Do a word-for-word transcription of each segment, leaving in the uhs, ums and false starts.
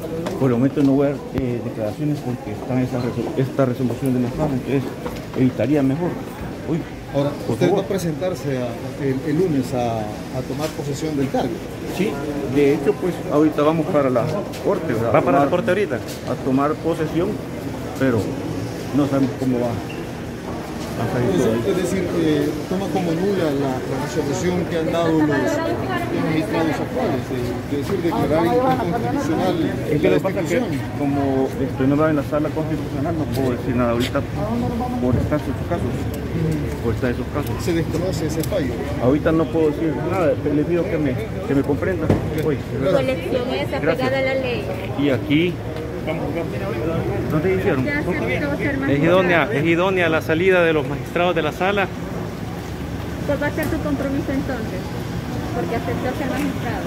Por el momento no voy a dar eh, declaraciones porque está esa resol esta resolución de la sala, entonces evitaría mejor. Uy, ahora, ¿usted favor. va a presentarse a, el, el lunes a, a tomar posesión del cargo? Sí, de hecho, pues ahorita vamos para la corte, ¿verdad? ¿Va para la corte ahorita? A tomar posesión, pero no sabemos cómo va. Es, es decir, eh, toma como nula la, la resolución que han dado los, los magistrados actuales, eh, de decir, declarar inconstitucional Es que la lo que pasa es que como estoy nombrado en la sala constitucional no puedo decir nada ahorita por estar esos casos, por estar esos casos. ¿Se desconoce ese fallo? Ahorita no puedo decir nada, le pido que me, que me comprendan. Uy, Su elección es apegada a la ley. y aquí, ¿no te hicieron? ¿Es idónea, ¿Es idónea la salida de los magistrados de la sala? ¿Cuál va a ser su compromiso entonces? Porque aceptó ser magistrado.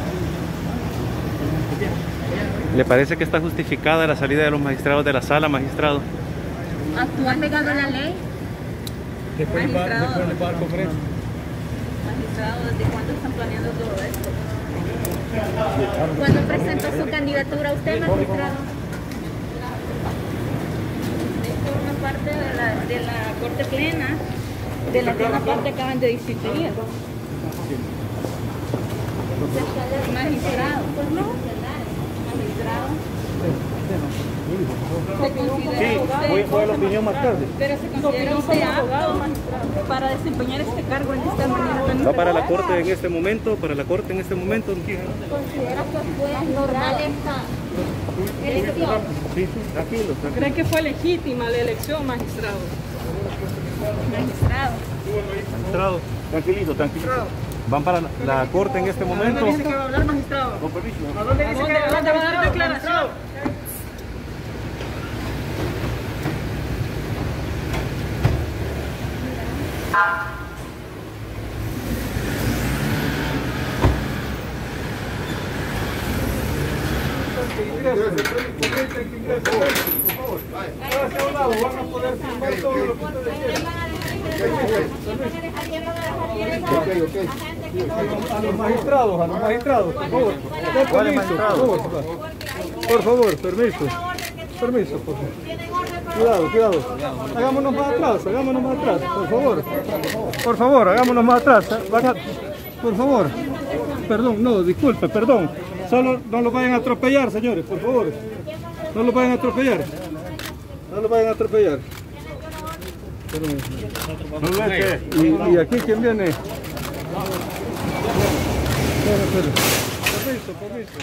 ¿Le parece que está justificada la salida de los magistrados de la sala, magistrado? ¿Actúa pegado a la ley? Después va, después le va a dar conferencia. Magistrado, ¿desde cuándo están planeando todo esto? ¿Cuándo presentó su candidatura usted, magistrado? Forma parte de la, de la Corte Plena, de la que una parte acaban de disciplinar. Magistrado, pues no, magistrado. Sí, voy, voy a la opinión más tarde. Pero se considera usted apto para desempeñar este cargo en esta manera. ¿Va para la corte en este momento? ¿Para la corte en este momento? ¿Considera que fue normal esta elección? Sí, sí, tranquilo, tranquilo. ¿Cree que fue legítima la elección, magistrado? Magistrado. Magistrado, Tranquilito, tranquilo. ¿van para la, la corte en este ¿A momento? dónde dice que va a hablar, magistrado? Con permiso. ¿A dónde dice que va a dar declaración? A los magistrados, a los magistrados, por favor. ¿Cuál magistrado? Por favor, permiso. Permiso, por favor. Cuidado, cuidado. Hagámonos más atrás, hagámonos más atrás, por favor. Por favor, hagámonos más atrás. Van a- Por favor. Perdón, no, disculpe, perdón. Solo no lo vayan a atropellar, señores, por favor. No lo vayan a atropellar. No lo vayan a atropellar. ¿Y, y aquí quién viene? Espera, espera. Permiso, permiso.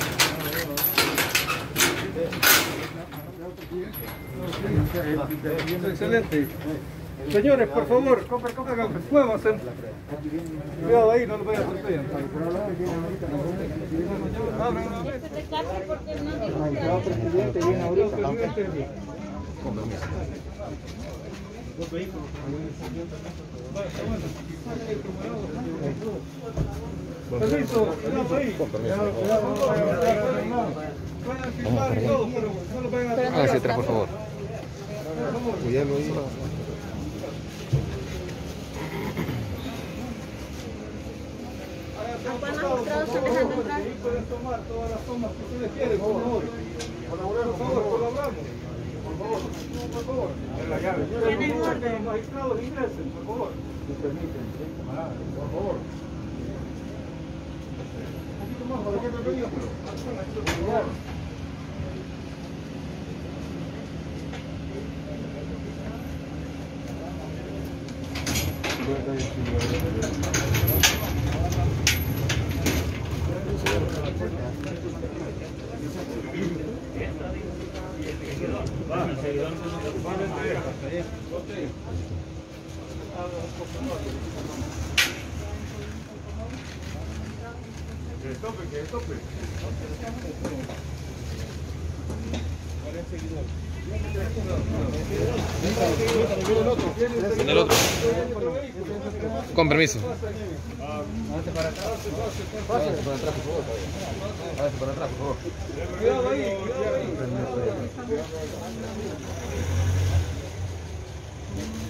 Excelente. Señores, por favor, hagan, muévanse. Cuidado ahí, no lo vayan a atropellar. Abran la mesa. El presidente viene ahorita. Permiso, cuidado ahí. Vayan a filmar y todo, pero no lo vayan a atropellar. Hágase atrás, por favor. Cuidado ahí. Ahí pueden tomar todas las tomas que ustedes quieren, por favor. Por favor, colaboramos. Por favor, por favor. Permitan que los magistrados ingresen, por favor. Por favor. Un poquito más, ¿para qué me pedían? Por favor. Que tope, que tope. En el otro. Con permiso. Pase para atrás, por favor. Pase para atrás, por favor. Cuidado ahí, cuidado ahí.